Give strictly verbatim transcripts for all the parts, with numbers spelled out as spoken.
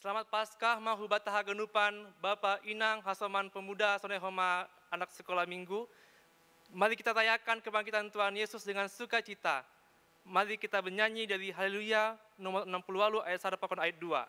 Selamat Paskah Mahubata Hagenupan, Bapak Inang Hasoman Pemuda Sonehoma anak sekolah minggu. Mari kita rayakan kebangkitan Tuhan Yesus dengan sukacita. Mari kita bernyanyi dari Haleluya nomor enam puluh walu ayat satu pakon ayat dua.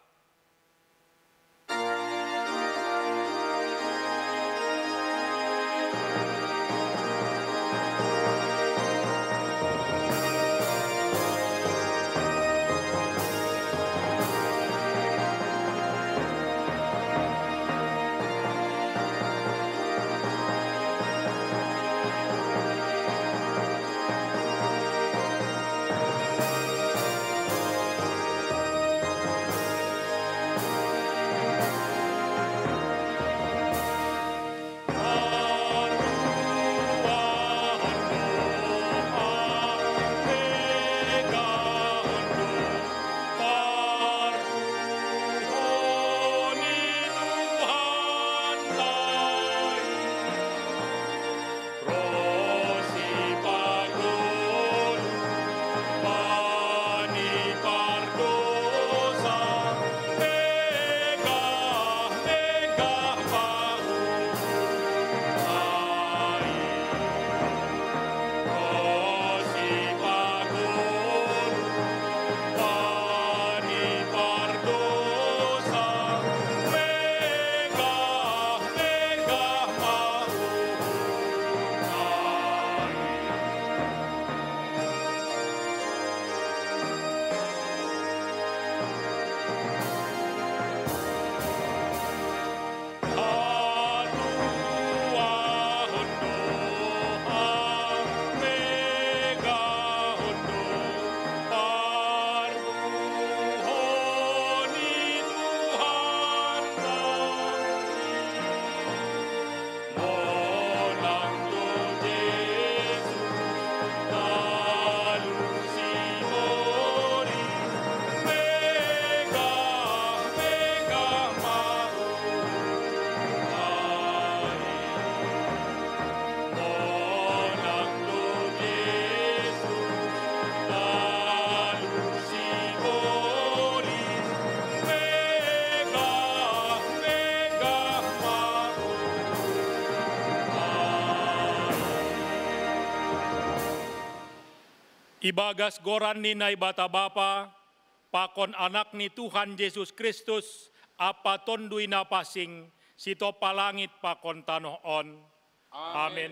Ibagas goran ni na ibata bapa, pakon anak ni Tuhan Yesus Kristus, apa tondui na pasing, sito palangit pakon tanoon. Amen. Amen.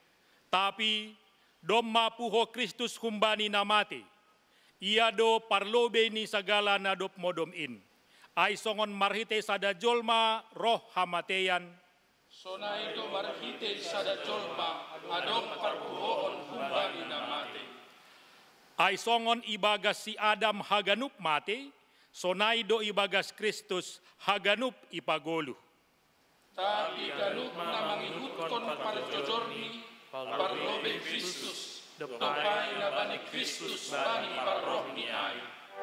Tapi, dom mapuho Kristus humbani na mati, ia do parlobe ni sagala na dop modomin, ay songon marhite sada jolma roh hamateyan, sonai do marhite sada jolma adom parpuhoon humbani na mati. Ay songon ibagas si Adam haganup mate, sonaido ibagas Kristus haganup ipagolu. Tapi ganup na mangihutkon parjojorni, parlobe Kristus, dopai na bani Kristus bani parroh ni ay.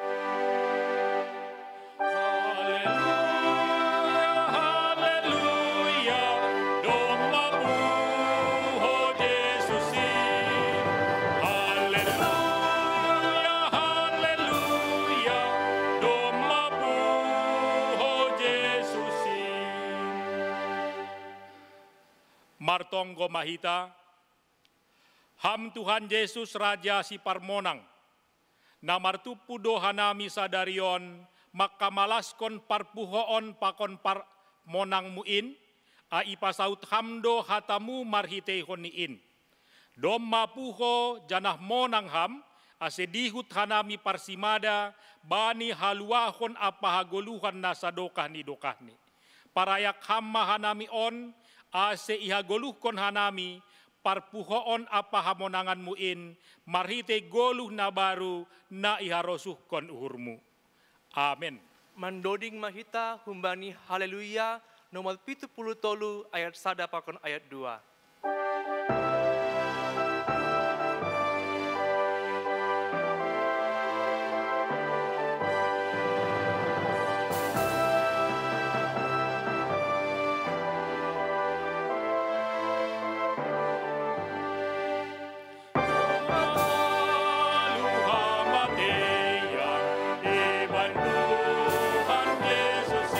Martonggo mahita, ham Tuhan Yesus Raja si Parmonang, na martupudo hanami sadarion, makamalaskon parpuhoon pakon par monang muin, a ipasaut hamdo hatamu marhite honiin. Dom mapuho janah monang ham, asedihut hanami parsimada, bani haluahon apahagoluhan na sadokah ni dokahni. Parayak hamma hanami on, ase ihagoluhkon hanami, parpuhoon apa hamonangan muin, marhite goluh na baru, na iharosuhkon uhurmu. Amin. Mandoding mahita humbani haleluya nomor pitu puluh tolu ayat sada pakon ayat dua. Tuhan Yesus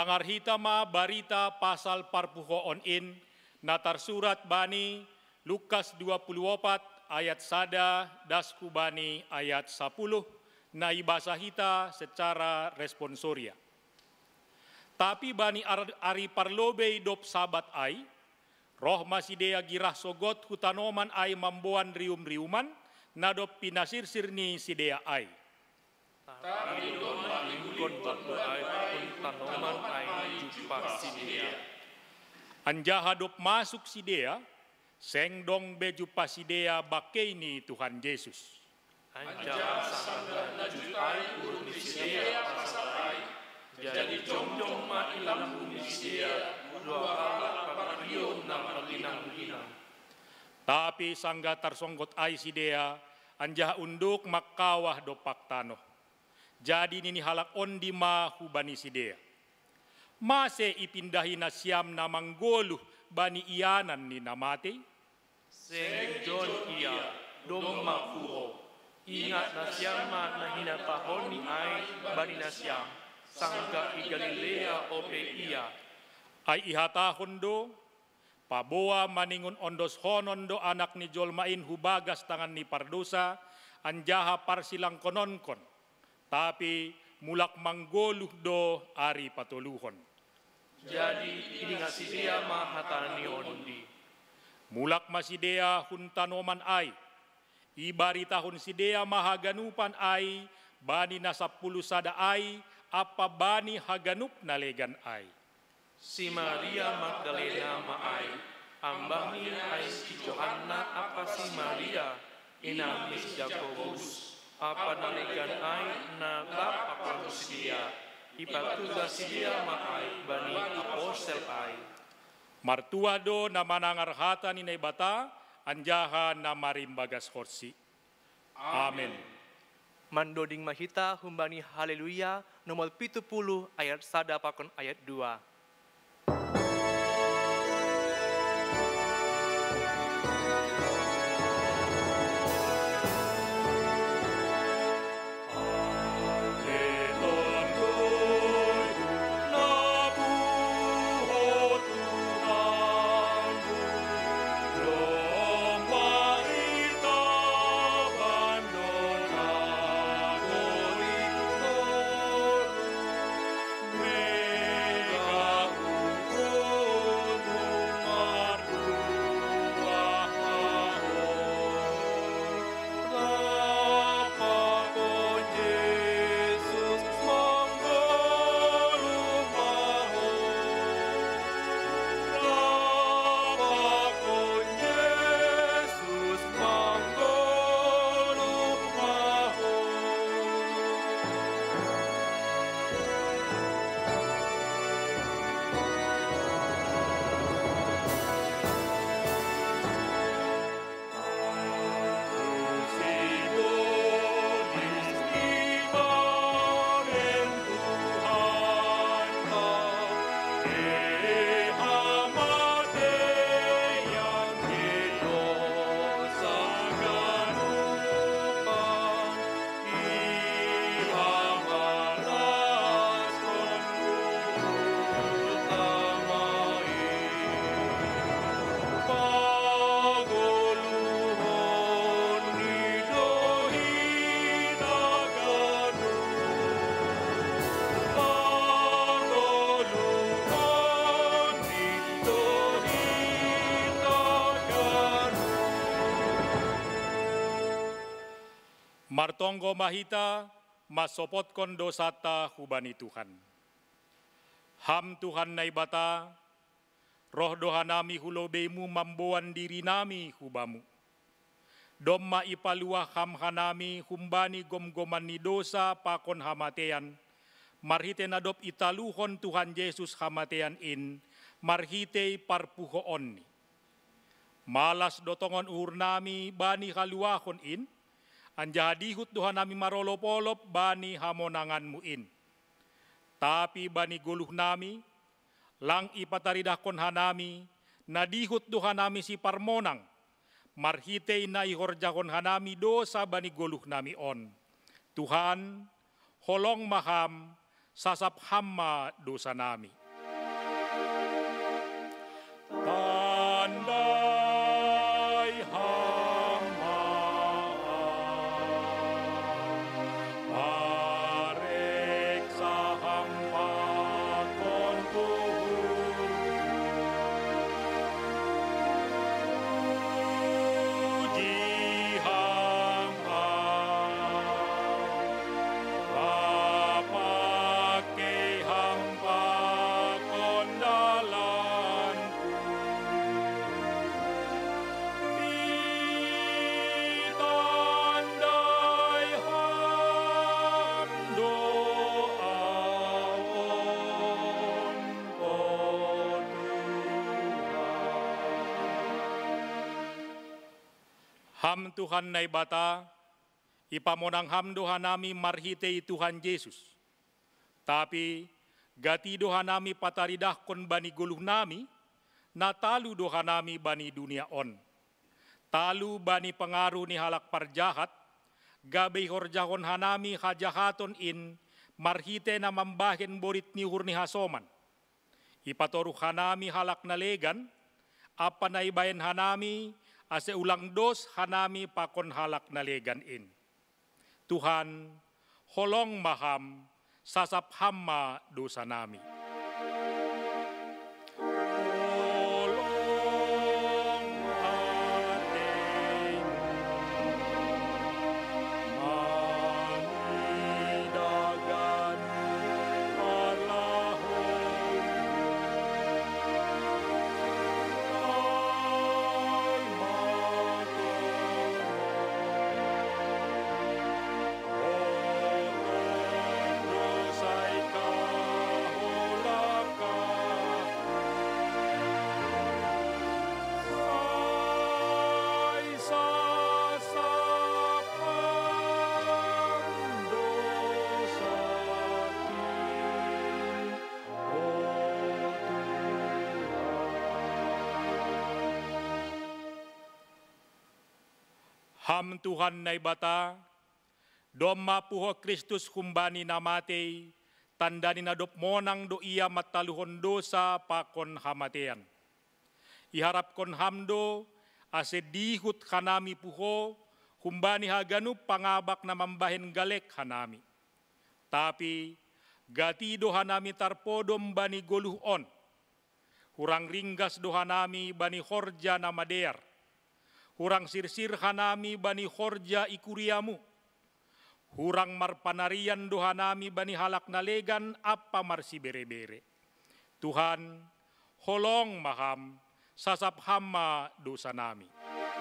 Mangarhita ma barita pasal parpuhoon in natar surat bani Lukas dua puluh empat ayat sada dasku bani ayat sepuluh na ibasa hita secara responsoria. Tapi bani ari parlobe dop sabat ai, roh masidea girah sogot hutanoman ai mamboan rium-riuman, nadop pinasirsir ni sidea ai. Tapi domba ingkon berdoa hutanoman ai jumpa sidea. Anjaha dop masuk sidea, seng dong beju pasidea bakei ni Tuhan Yesus. Anjaha sangga jutai urut ni sidea pasapai. Jadi jom-jom ma ilang bumi sidea, dua halak papario nang palinang-linang. Tapi sangga tarsonggot ai sidea, anjaha unduk makawah dopak tanoh. Jadi nini halak ondi ma hubani sidea. Mase ipindahi na siam na manggoluh bani iyanan ni namate? Seng John iya, domma kuho. Ingat na siam na hinapahon ni ay bani na siam. Sangga i Galilea ope iya. Ay ihatahon do, paboa maningon ondos honon do anak ni Jolmain hubagas tangan ni pardosa, anjaha parsilang kononkon. Tapi mulak manggoluh do ari patuluhon. Jadi ini ngasih dia mahatani ondi. Mulak masidea huntanoman ay, ibari tahun sidea mahaganupan ay, bani na sapuluh sada ay, apa bani haganup nalegan ay. Si Maria Magdalena maay, ambang ni ay si Johanna apa si Maria, inamis Jakobus, apa nalegan ay na lap apa dia, ipatuga si dia maay, bani apostel ay. Martua do na manangarhata ni naibata, anjaha na marimbagas horsi. Amen. Mandoding mahita humbani haleluya nomor pitu puluh ayat sada pakon ayat dua. Martonggo mahita, masopot kon dosata hubani Tuhan. Ham Tuhan naibata, roh dohanami hulobemu mamboan diri nami hubamu. Domma ipalua ham hanami humbani gom-goman ni dosa pakon hamatean, marhite nadop italuhon Tuhan Yesus hamatean in, marhite parpuhoon ni. Malas dotongon uhur nami bani haluahon in, anjadihut Tuhan nami marolop-olop bani hamonanganmu in. Tapi bani guluh nami, lang ipataridakon hanami, nadihut Tuhan nami si parmonang, marhitei na ihorjakon hanami dosa bani guluh nami on. Tuhan, holong maham, sasap hamma dosa nami. Ham Tuhan na ibata, ipamonang ham doha nami marhitei Tuhan Yesus. Tapi gati doha nami pataridahkon bani guluh nami, na talu doha nami bani dunia on. Talu bani pengaruh ni halak parjahat, gabe horjahon hanami hajahaton in, marhite na mambahin borit ni hurni hasoman. Ipatoruh hanami halak nalegan, apa na ibayan hanami, ase ulang dos hanami pakon halak nalegan in. Tuhan, holong maham, sasap hamma dosa nami. Ham Tuhan na ibata, domma puho Kristus humbani namatei, tandani na dop monang do iya mataluhon dosa pakon hamatean. Iharap kon hamdo, ase dihut hanami puho, humbani haganup pangabak na mambahin galek hanami. Tapi, gati do hanami tarpodom bani goluh on, hurang ringgas do hanami bani horja na madear, hurang sirsir hanami bani horja ikuriamu. Hurang marpanarian dohanami bani halak nalegan apa marsi bere-bere. Tuhan, holong maham, sasap hamma dosa nami.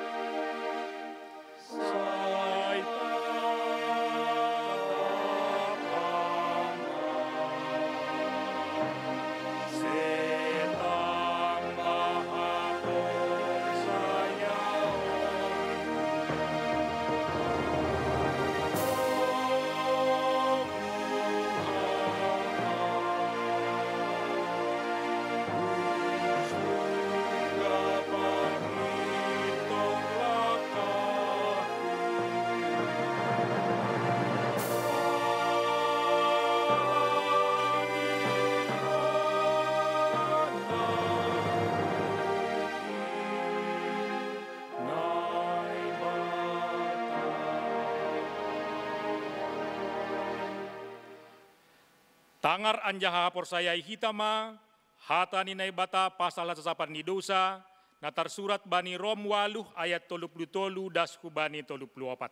Tangar anjaha porsayai hitama, hata ni naibata pasal sasapan ni dosa, na tersurat bani Rom waluh ayat tolup lu tolu das kubani tolup lu opat.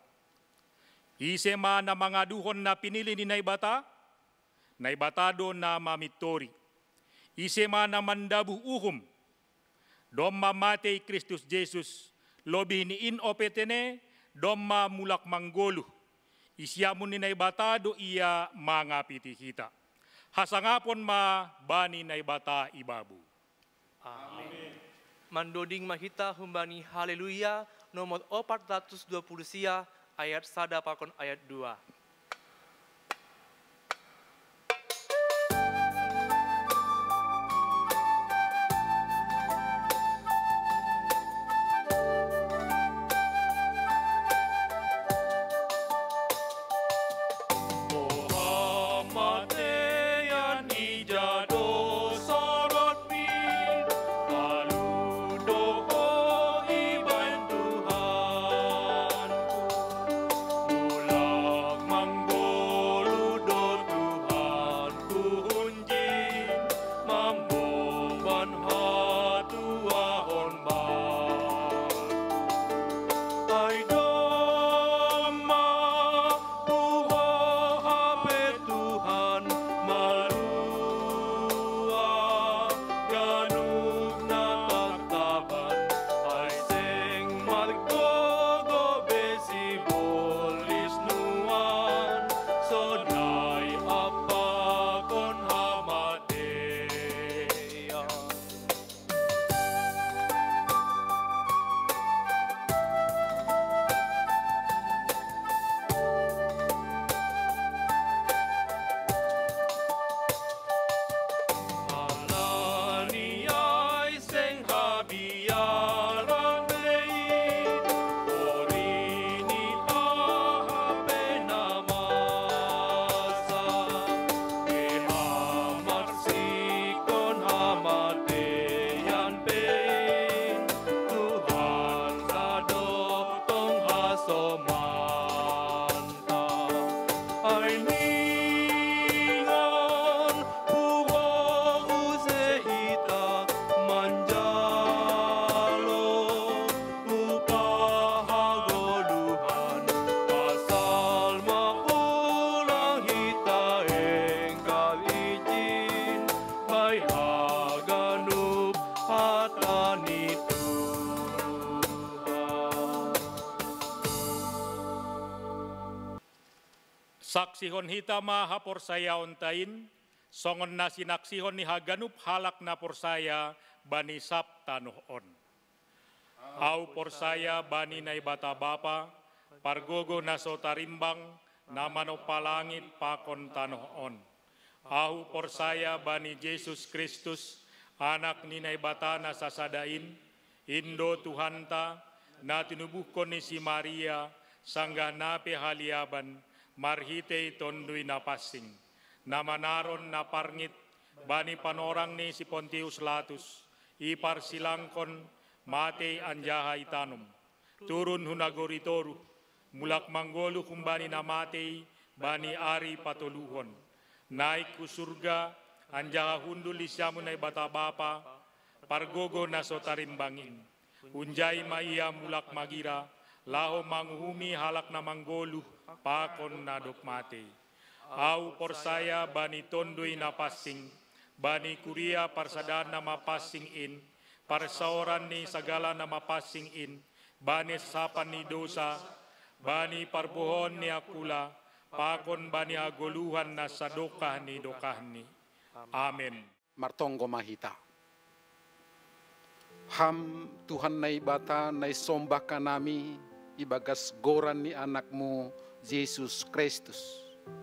Isema na mangaduhon na pinili ni naibata, naibatado na mamitori. Isema na mandabuh uhum, domma matei Kristus Jesus, lobi ni in opetene, domma mulak manggoluh. Isyamun ni naibatado iya mangapiti kita. Hasangapon ma bani naibata ibabu. Amin. Mandoding mahita humbani haleluya nomor empat ratus dua puluh sia ayat sada pakon ayat dua. Tuhan, ulang Saksihon hitama hapor saya ontain, songon na sinaksihon ni haganup halak na por saya bani sap tanoh on. Au por saya bani na ibata bapa, pargogo na so tarimbang, namano palangit pakon tanoh on. Au por saya bani Yesus Kristus, anak ni na ibata na sasadain, Indo Tuhanta, na tinubuhkon ni si Maria, sangga nape haliaban, marhite tondui na pasing. Namanaron na parngit, bani panorang ni si Pontius Latus, ipar silangkon, mate anjaha itanum. Turun hunagoritoru, mulak manggolu kumbani na mate, bani ari patuluhon. Naik ku surga, anjaha hundul isyamu na ibata bapa, pargogo na sotarimbangin. Unjay maiya mulak magira, laho manghumi halak na manggolu, pakon na dokmate. Au por saya bani tondoi na pasing, bani kuria parsadaan na mapasing in, parsaoran ni sagala na mapasing in, bani sapan ni dosa, bani parbuhon ni akula, pakon bani agoluhan na sadokah ni dokah ni. Amen. Martonggo mahita. Ham Tuhan na ibata na isombah ka nami, ibagas goran ni anakmu, Yesus Kristus.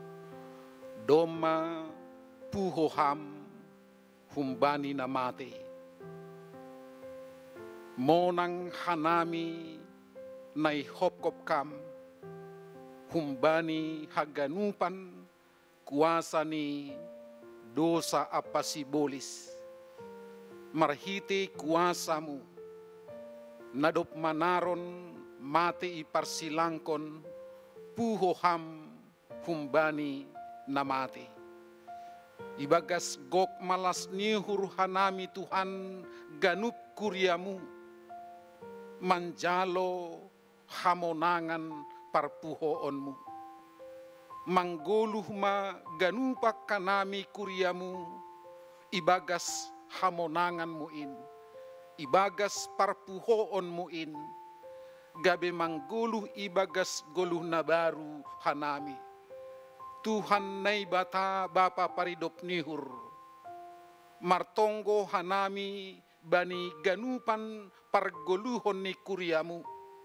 Doma puho ham humbani na mate. Monang hanami na ihopkop kam, humbani haganupan kuasa ni dosa apa sibolis. Marhiti kuasamu, nadop manaron mate iparsilangkon, puho ham humbani namate. Ibagas gok malas nihur hanami Tuhan ganup kuriamu, manjalo hamonangan parpuhoonmu. Manggoluh ma ganupak kanami kuriamu, ibagas hamonanganmu in, ibagas parpuhoonmu in, gabe mangguluh ibagas goluh na baru hanami. Tuhan na ibata bapa paridop nihur, martonggo hanami bani ganupan pargoluhon ni kuriamu.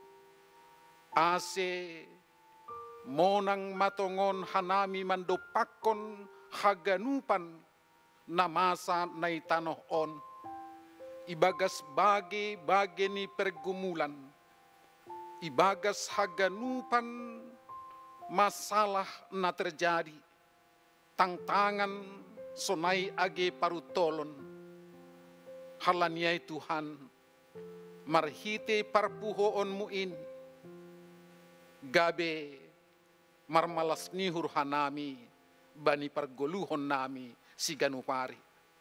Ase monang matongon hanami mandopakon haganupan na masa na itanoh on, ibagas bagi-bagi ni pergumulan, ibagas haganupan masalah na terjadi, tangtangan sonai age parutolon. Halaniay Tuhan, marhite parpuhoon mu in, gabe marmalas nihur hanami, bani pargoluhon nami, si ganupari.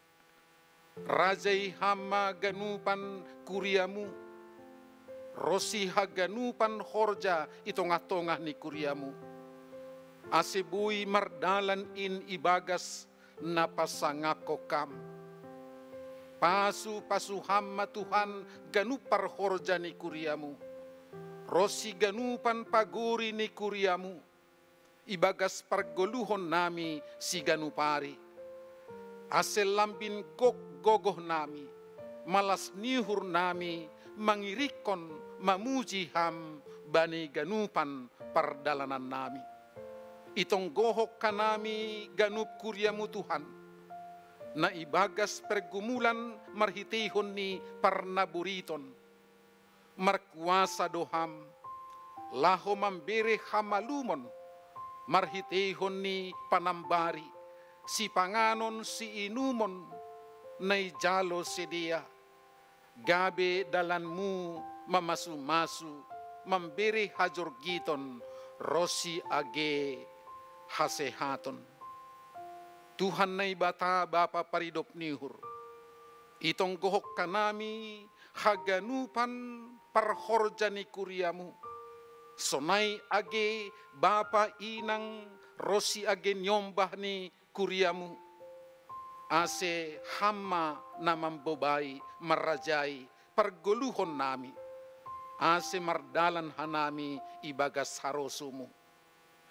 Rajai hama ganupan kuriamu, rosi haganupan horja itongah-tongah ni kuriamu. Asibui mardalan in ibagas napasangako kam. Pasu-pasu hama Tuhan ganupar horja ni kuriamu. Rosi ganupan paguri ni kuriamu, ibagas pargoluhon nami si ganupari. Asel lambin gok gogoh nami, malas nihur nami, mangirikon mamuji ham bani ganupan pardalanan nami. Itong gohok kanami ganup kuriamu Tuhan, na ibagas pergumulan marhitihon ni parnaburiton, markuasa doham, laho mambere hamalumon, marhitihon ni panambari, si panganon si inumon, nay jalo sedia, gabe dalanmu mamasu-masu, mambere hajorgiton, rosi age hasehaton. Tuhan na ibata bapa paridop nihur, itong gohok kanami haganupan parhorja ni kuriamu, sonai age bapa inang rosi age nyombah ni kuriamu. Ase hama na mambobai marajai pargoluhon nami, ase mardalan hanami ibagas harosumu.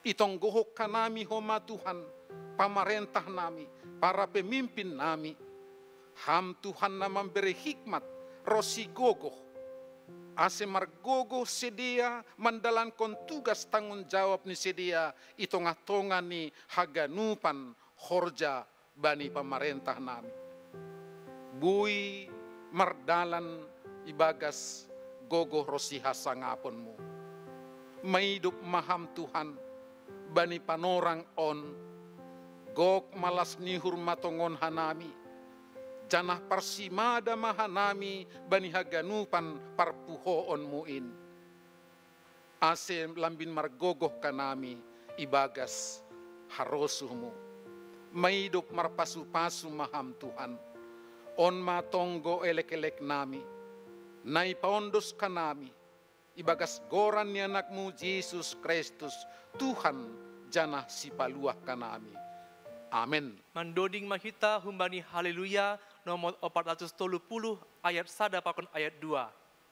Itong gohok ka nami homa Tuhan, pamarentah nami, para pemimpin nami. Ham Tuhan na memberi hikmat, rosi gogoh. Ase margogo sedia mandalankan tugas tanggung jawab ni sedia itonga-tonga ni haganupan horja bani pamarentah nami. Bui mardalan ibagas gogo rosi hasangaponmu. Maidup maham Tuhan bani panorang on gok malas nihur matongon hanami. Janah parsimada mahanami bani haganupan parpuhoon muin. Ase lambin margogoh kanami ibagas harosuhmu. Maidup marpasu-pasu maham Tuhan. On matonggo elek-elek nami. Nai paondos kanami. Ibagas goran ni anakmu Yesus Kristus. Tuhan janah sipaluah kanami. Amin. Mandoding mahita humbani haleluya nomor empat ratus tujuh puluh ayat sada pakon ayat dua.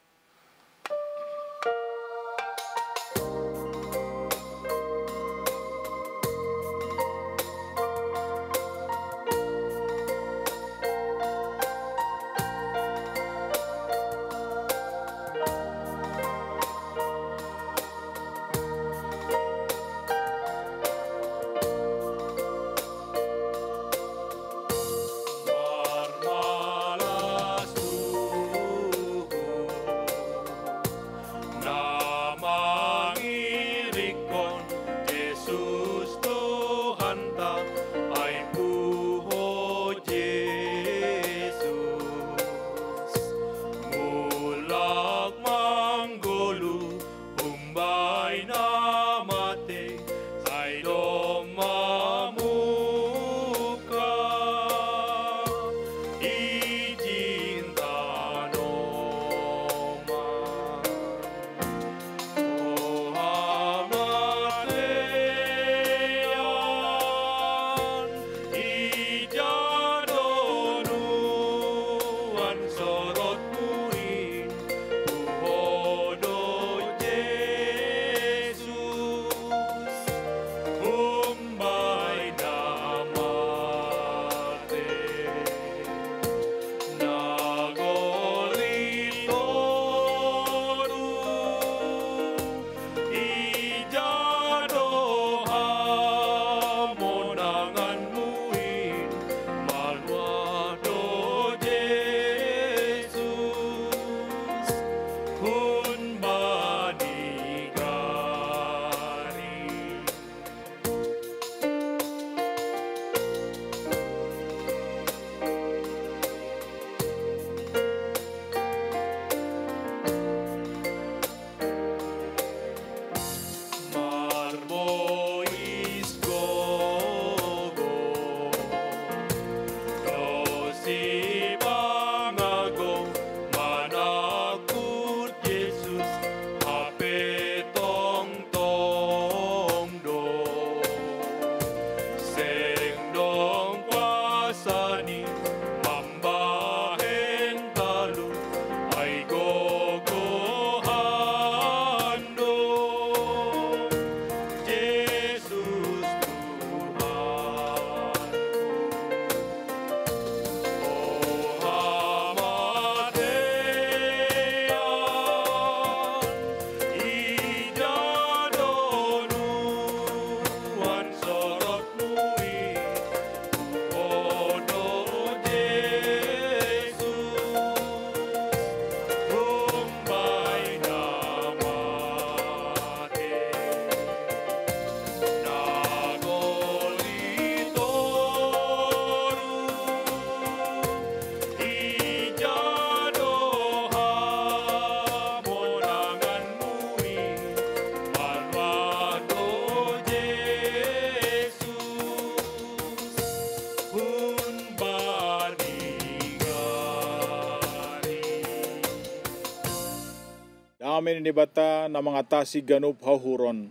Amin ini bata na mengatasi ganup hauhuron.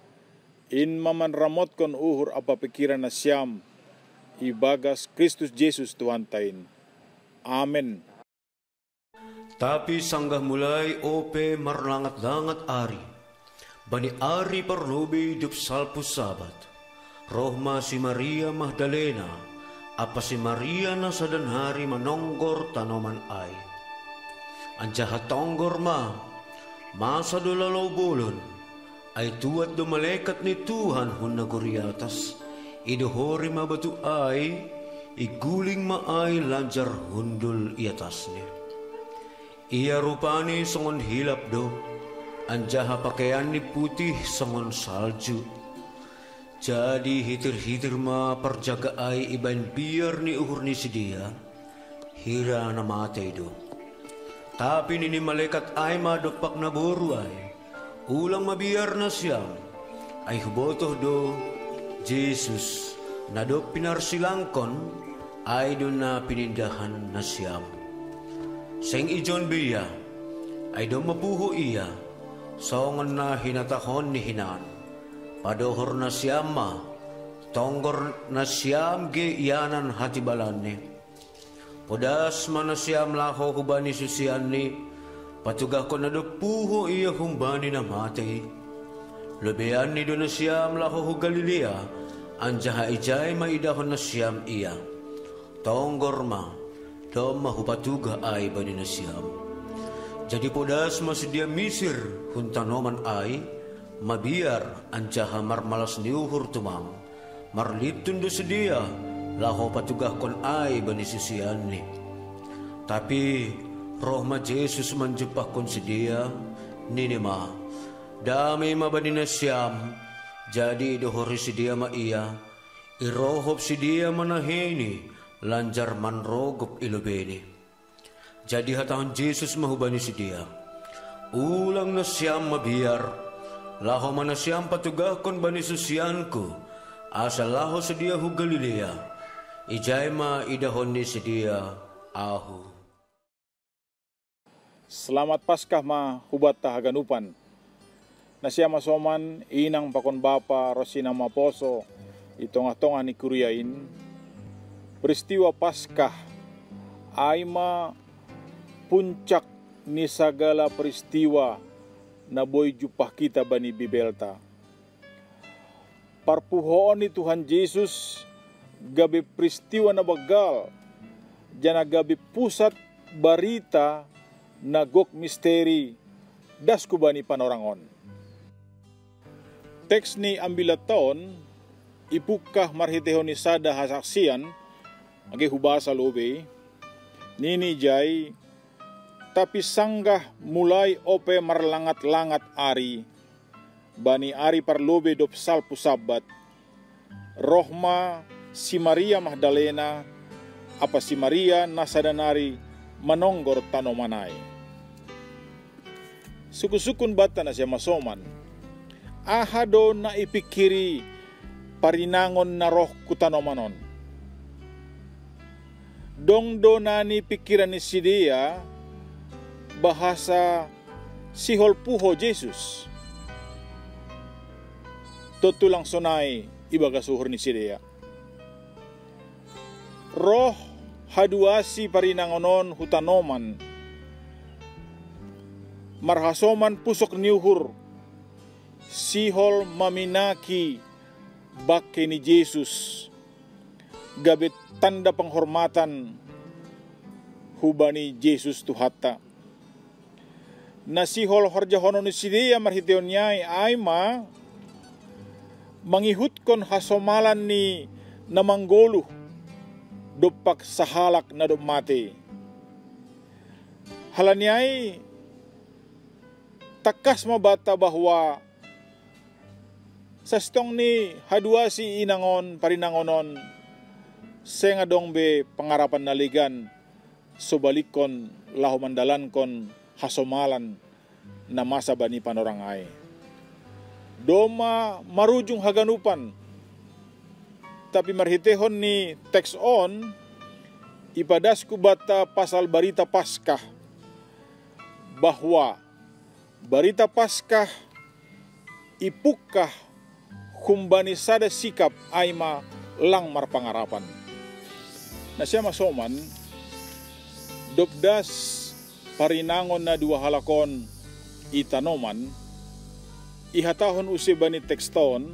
In maman ramot kon uhur apa pikiran na siyam. Ibagas Kristus Jesus Tuhan tain. Amin. Tapi sanggah mulai ope marlangat-langat ari. bani ari parlobe dup salpu sabat, rohma si Maria Magdalena, apa si Maria na sadan hari manonggor tanoman ay. Anjaha tonggor ma, masa dolalaw bolon, ay tuat do malaikat ni Tuhan hun naguriatas, idohori mabatu ay, iguling maay lanjar hundul iatasnya. Ia rupani songon hilap do, anjaha pakaian ni putih songon salju. Jadi hitir-hitir ma perjaga ay iban biar ni uhur ni sidia, hira na matay do. Tapi nini malaikat ay madopak na boru ay, ulang mabiar na siyam, ay hubotoh do, Jesus, na do pinarsilangkon, ay do na pinindahan na siyam. Seng ijon biya, ay do mapuho iya, songon na hinatahon ni hinan, padohor na siyam ma, tonggor na siyam ge iyanan hati balane. Podas mana siyam laho hubani susian ni, patugah ko na do puho iya humbani na matay. Lebean ni do na siyam laho hu Galilea, anjaha ijay maidahon na siyam iya. Tonggor ma, do mahupatuga ay bani na siyam. Jadi podas masudia misir hun tanoman ay, mabiar anjaha marmalas niuhur tumang, marlitun do sedia, laho patugah kon ay bani susian ni. Tapi rohma Jesus manjupah kon sedia, nini ma, dami ma bani na siyam, jadi dohori sedia ma iya, irohop sedia manahini, lanjar manrogop ilobeni. Jadi hatahon Jesus mahubani sedia, ulang na siyam mabiar, laho mana siyam patugah kon bani susianku, asal laho sedia hu Galilea, ijay ma idahon ni sedia ahu. Selamat Paskah ma hubat tahaganupan. Nasya masoman inang pakon bapa Rosina Maposo itongah-tongah ni kuriain. Peristiwa Paskah ay ma puncak ni sagala peristiwa na boy jupah kita bani Bibelta. Parpuhoon ni Tuhan Yesus gabi peristiwa na bagal, jana gabi pusat barita na gok misteri das kubani panorangon. Teks ni ambilat taon, ipukah marhitehon ni sada hasaksian, agi hubasa lobe, nini jay, tapi sanggah mulai ope marlangat-langat ari, bani ari parlobe dop salpu sabat, rohma si Maria Magdalena, apa si Maria nasadanari manonggor tanomanay. Suku-sukun bata na siya masoman, ahado na ipikiri parinangon na roh kutanomanon. Dongdo na ni pikiran ni sidia, bahasa sihol puho Jesus. Tutulang sonay ibagasuhur ni sidia. Roh haduasi parinangonon hutanoman, marhasoman pusok niuhur, sihol maminaki bake ni Jesus, gabit tanda penghormatan hubani Jesus tuhata. Nasihol harjahonon ni sidia marhiteon nyai aima, mangihut kon hasomalan ni namanggoluh, dopak sahalak na dop mati. Halanyay takas mabata bahwa sa stong ni haduasi inangon parinangonon sengadong be pangarapan naligan subalikon laho mandalan kon hasomalan na masa bani panorangay. Doma marujung haganupan, tapi marhitehon ni teks on, ipadasku bata pasal barita Paskah, bahwa barita Paskah ipukah kumbani sada sikap aima lang marpangarapan. Na siya masoman, dobdas parinangon na dua halakon itanoman, ihatahon use bani tekston,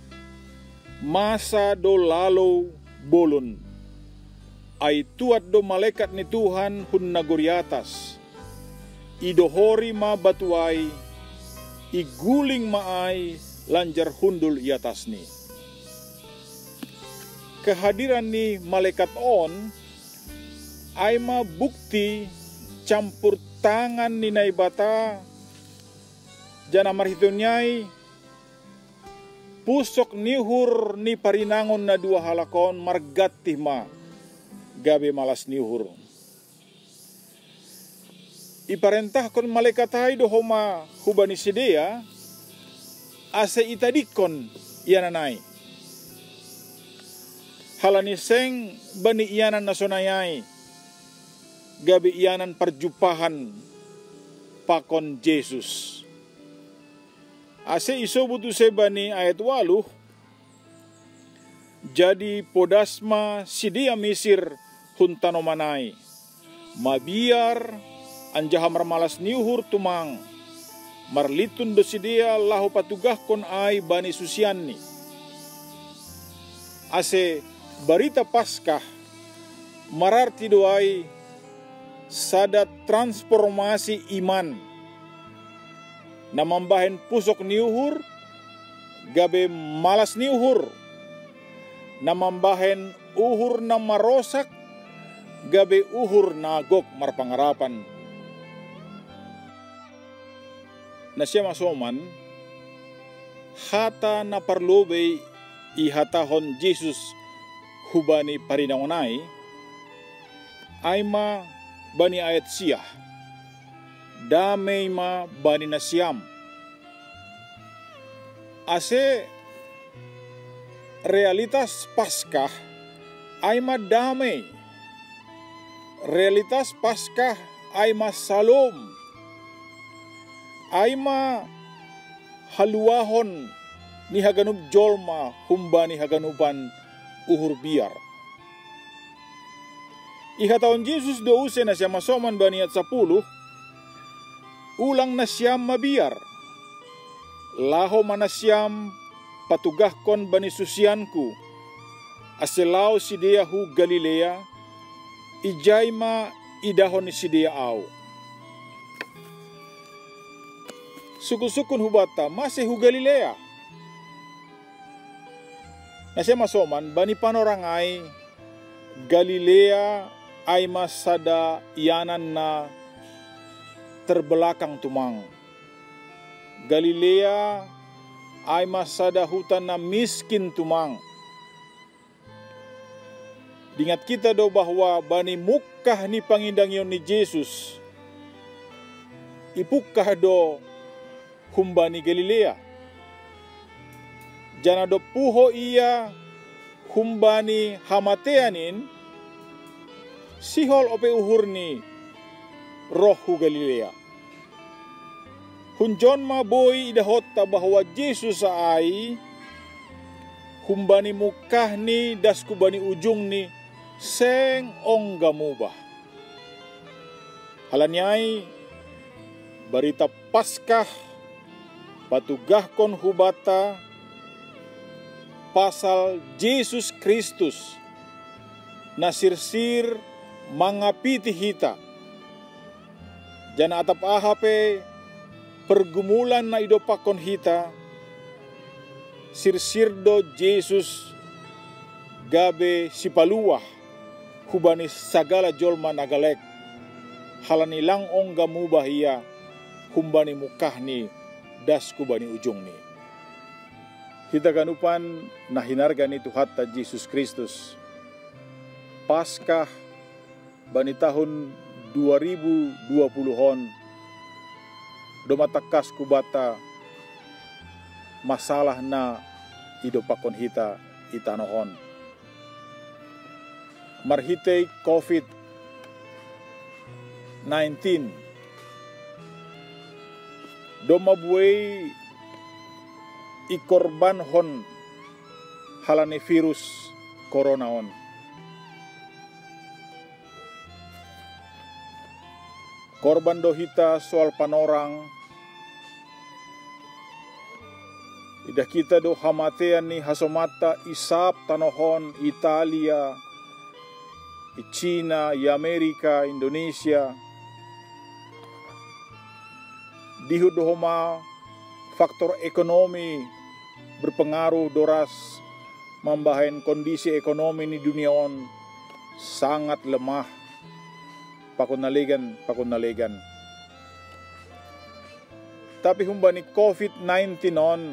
masa do lalu bolon, ay tuat do malaikat ni Tuhan hun naguri atas, idohori ma batuay, iguling maay lanjar hundul i atas ni. Kehadiran ni malaikat on ay ma bukti campur tangan ni naibata jana marhitonyay pusok nihur ni parinangon na dua halakon margatih ma gabe malas nihur. Iparentah kon malaikat ay dohoma hubani sidea ase itadikon iyananay. Halani seng bani iyanan nasonayay gabi iyanan perjumpahan pakon Yesus. Ase isobut use bani ayat waluh, jadi podasma sidia misir huntanomanay, mabiar anjaha marmalas niuhur tumang, marlitun do sidia lahu patugah kon ay bani susianni. Ase barita Paskah mararti doai sada transformasi iman na mambahen pusok niuhur gabe malas niuhur, na mambahen uhur na marosak gabe uhur na agok marpangarapan. Na siya masoman hata na parlobe ihatahon Jesus hubani parinangonay ay ma bani ayat siyah, damay ma bani na siyam. Ase realitas Paskah ay ma damay, realitas Paskah ay ma salom, ay ma haluahon ni haganub jolma humbani haganuban uhur biar. Ihatahon Jesus do use na siya masoman bani at sapuluh, ulang na siyam mabiar, laho man na siyam patugahkon bani susianku, aselao sidia hu Galilea, ijay ma idahon ni sidia au. Sukun-sukun hubata masih hu Galilea. Na siya masoman bani panorangay Galilea ay masada iyanan na terbelakang tumang. Galilea ay masada hutan na miskin tumang. Dingat kita do bahwa bani mukah ni pangindangyon ni Jesus, ipukah do humbani Galilea. Jana do puho iya humbani hamateanin, sihol ope uhur ni rohu Galilea. Hunjon ma boy idahota bahwa Jesus ay humbani mukah ni dasku bani ujung ni seng ongga mubah. Halanyai barita Paskah patugahkon hubata pasal Jesus Kristus nasirsir mangapiti hita. Jana atap ahape pergumulan na idopakon hita, sirsirdo Jesus gabe sipaluah hubani sagala jolma nagalek, halanilang ongga mubah iya humbani mukahni dasku bani ujung ni. Hita ganupan na hinarga ni Tuhatta Jesus Kristus. Paskah bani tahun dua ribu dua puluh-on domatakas kubata masalah na idopakon hita itanohon. Marhitei COVID nineteen domabuay ikorban hon halane virus corona on. Korban dohita soal panorang Ida kita do hamatean ni hasomata isap tanohon Italia, i China, i Amerika, Indonesia. Dihud do homa faktor ekonomi berpengaruh doras membahayan kondisi ekonomi ni dunia on sangat lemah. Pakunalegan, pakunalegan. Tapi humba ni COVID nineteen on,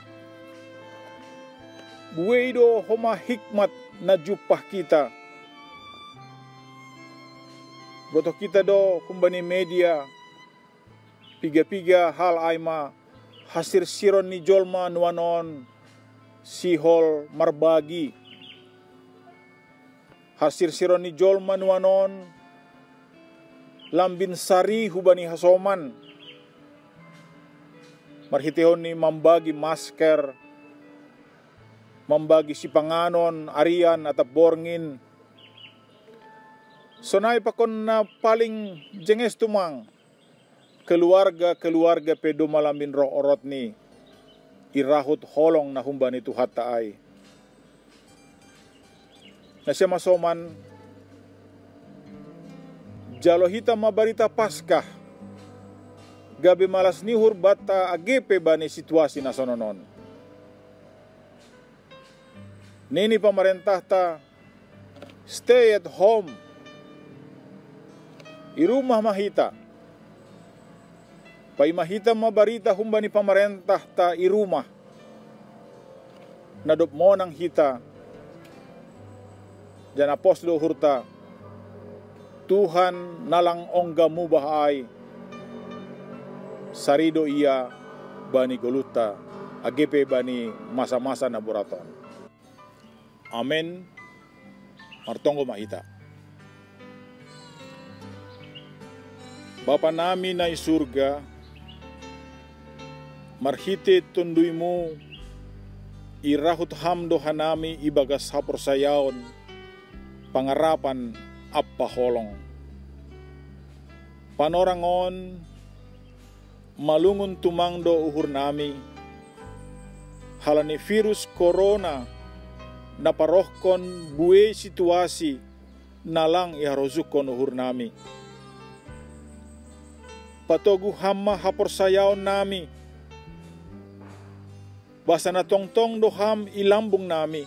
buhay do homa hikmat na jupah kita. Boto kita do humba ni media, piga-piga hal aima, hasir siron ni jolma nuanon, sihol marbagi. Hasir siron ni jolma nuanon, lambin sari hubani hasoman. Marhitehon ni membagi masker, membagi sipanganon, arian atau borngin. Sonai pakon na paling jenges tumang, keluarga-keluarga pedo malamin roh orot ni, irahut holong na humbani tuhat taay. Na siya masoman, jalo hita mabarita Paskah, gabi malas nihur bata agepe bani situasi na sononon. Nini pamarentah ta, stay at home, i rumah mahita. Pai mahita mabarita humbani pamarentah ta i rumah, nadop monang hita, jan apostol hurta, Tuhan nalang ongga mubahay, sarido iya bani goluta, agepe bani masa-masa na buraton. Amen. Martonggo mahita. Bapa namin na isurga, marhite tunduimu, irahut hamdo hanami ibagas hapor sayaon, pangarapan apa holong. Panorangon, malungun tumangdo uhur nami, halani virus corona, naparohkon buwe situasi, nalang iharozukon uhur nami. Patogu hamma hapor sayaon nami, basa na tongtong doham ilambung nami.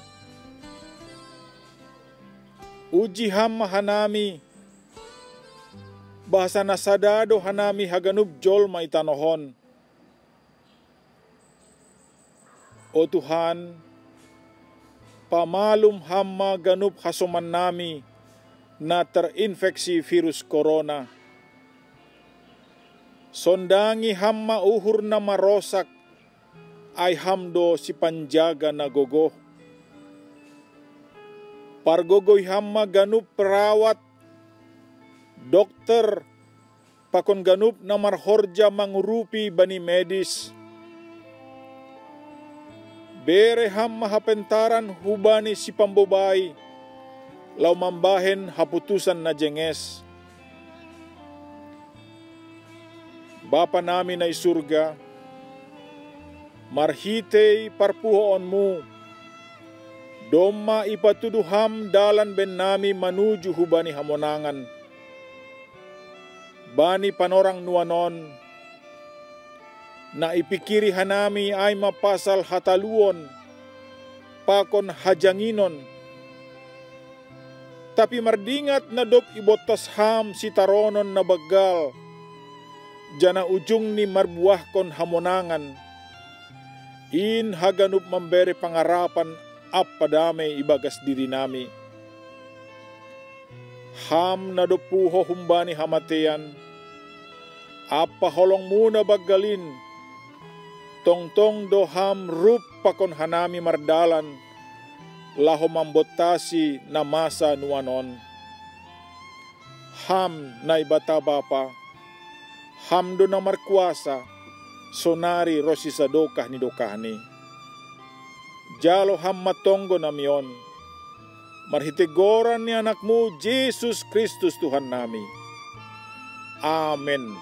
Uji hamma hanami, bahasa na sadado hanami haganub jol maitanohon. O Tuhan, pamalum hamma ganub hasoman nami na terinfeksi virus corona. Sondangi hamma uhur na marosak, ay hamdo si panjaga na gogo. Pargogoy hamma ganup perawat, dokter, pakon ganup na marhorja mangurupi bani medis. Bere hamma hapentaran hubani si pambobay, lau mambahen haputusan na jenges. Bapa namin na isurga, marhitei parpuhoonmu, doma ipatuduham dalan ben nami manuju hubani hamonangan. Bani panorang nuanon, na ipikiri hanami ay mapasal hataluon, pakon hajanginon. Tapi mardingat na dop ibotas ham si taronon na bagal, jana ujung ni marbuahkon hamonangan, in haganup memberi pangarapan apadame ibagas diri nami. Ham na dopuho humbani hamatean, apa holong muna bagalin, tongtong doham rup pakon hanami mardalan, laho mambotasi na masa nuanon. Ham na ibata bapa, hamdo na markuasa, sonari rosisa dokah ni dokahni. Jalo ham matonggo namion, marhitegoran ni anakmu Yesus Kristus Tuhan nami. Amen.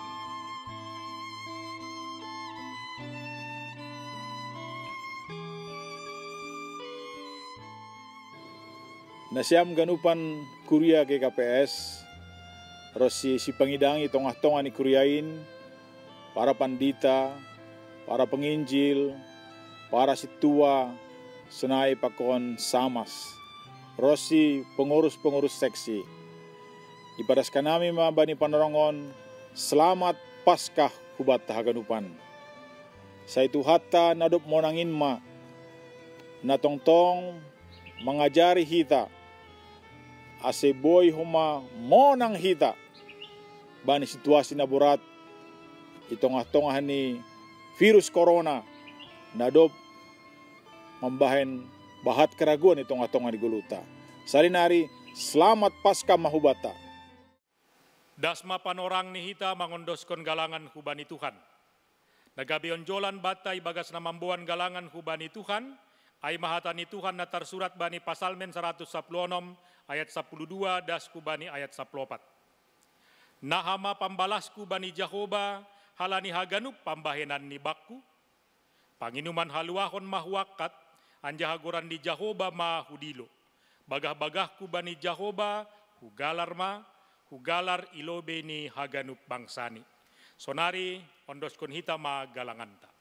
Nasyam ganupan kuria G K P S, rosi si pangidangi tongah-tongah ni kuriain, para pandita, para penginjil, para situa, senai pakon samas, rosi pengurus-pengurus seksi. Ipadaskan kami ma bani panorongon, selamat Paskah hubat tahaganupan. Sa itu hatta nadop monangin ma, na tongtong mengajari hita, ase boy huma monang hita, bani situasi na berat, itongah-tongah ni virus corona, nadop membahen bahat keraguan itongah-tongah di guluta. Salinari, selamat Paskah mahubata. Dasma panorang ni hita mangondoskon galangan hubani Tuhan. Nagabion jolan batai bagas namambuan galangan hubani Tuhan, ay mahatani Tuhan na tarsurat bani pasalmen seratus sepuluh enam ayat sepuluh dua das kubani ayat sepuluh empat. Nahama pambalasku bani Jahoba halani haganup pambahenan ni bakku. Panginuman haluahon mahuakat anjahagoran di Jahoba mahudilo. Bagah-bagahku bani Jahoba hugalar ma hugalar ilobe ni haganup bangsani. Sonari ondoskon hita ma galanganta.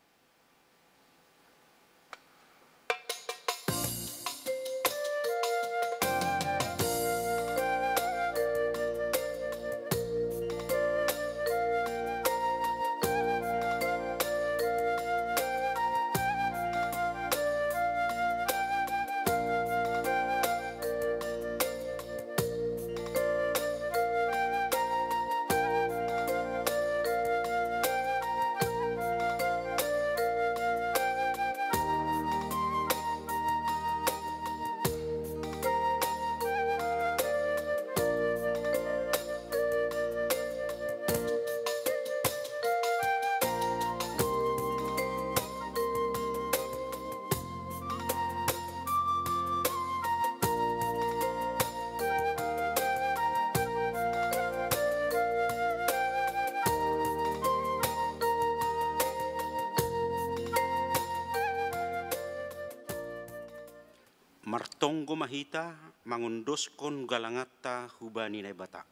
Martonggo mahita mangundoskon galangata hubani na bata.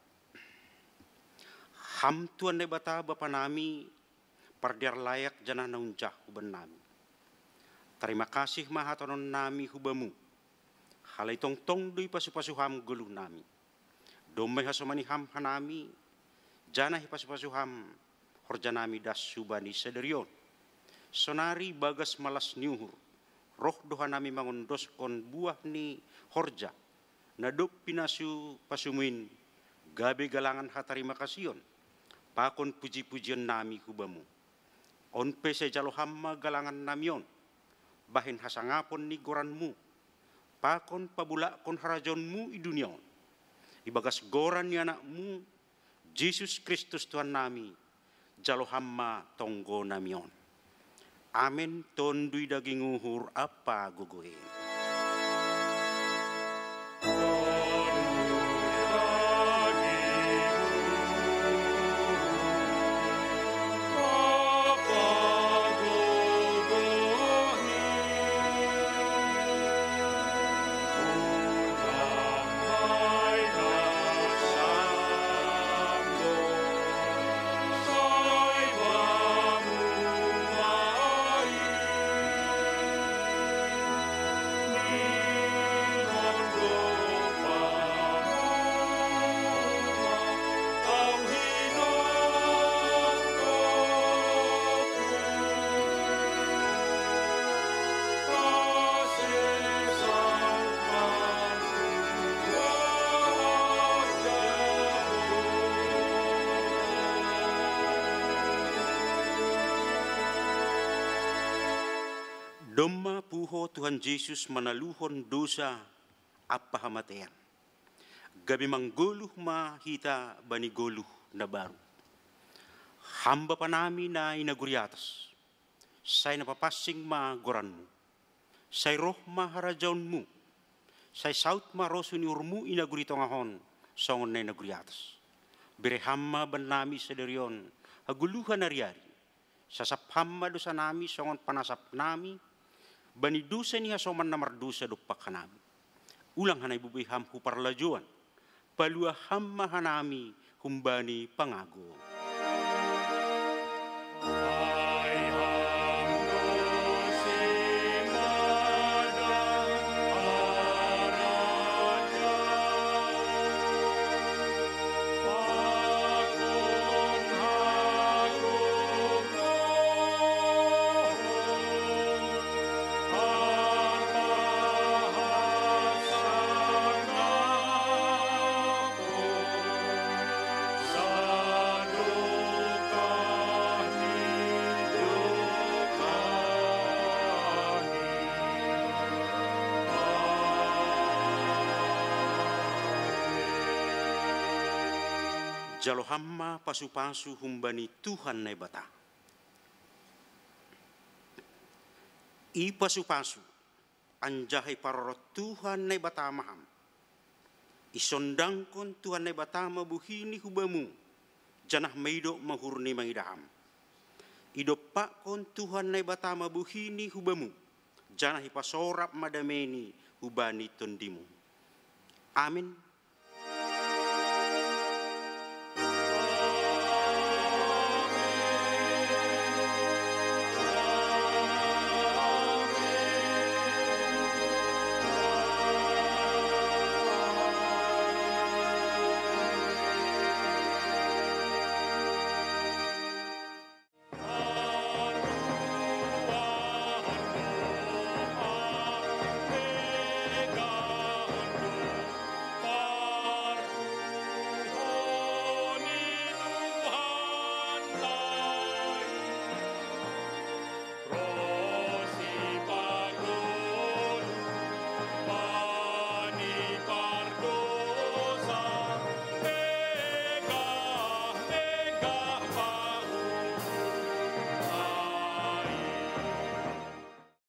Hamtuan na bata bapa nami pardiar layak jana naunjah huban nami. Terima kasih mahatonon nami hubamu. Halay tong tong dui pasu-pasuham gulu nami. Domay hasomani ham hanami jana hipasu-pasuham horjanami das subani sederion. Sonari bagas malas nyuhur. Roh doha nami mangundoskon buah ni horja. Nadop pinasu pasumuin gabe galangan hatarima kasiyon. Pakon puji-pujian nami hubamu. Onpe se jalo hamma galangan namion. Bahin hasangapon ni goranmu. Pakon pabulakon harajonmu i duniaon. Ibagas goran ni anakmu, Jesus Kristus Tuhan nami, jalo hamma tonggo namion. Amin tondui daging uhur apa guguhin. Domma puho Tuhan Yesus manaluhon dosa apa hamatayan. Gabi mangguluh mahita bani guluh na baru. Hamba pa nami na inaguriatas. Say napapasing ma goranmu. Say roh maharajaunmu. Say saut ma rosuni urmu inagurito ngahon songon na inaguriatas. Birehama ban nami sederion haguluhan nariari. Sasaphamma dosa nami songon panasap nami. Bani dusa niya soman na mardusa dupak kanami. ulang hanay bubuy ham huparlajuan, palua ham mahanami humbani pangago. Jalo hamma pasu-pasu humbani Tuhan na bata. I pasu-pasu anjahay parorot Tuhan na bata maham. Isondangkon Tuhan na bata mabuhini hubamu. Janah maido mahurni mangidaham. Idopakon Tuhan na bata mabuhini hubamu. Janah ipasorap madameni hubani tondimu. Amin.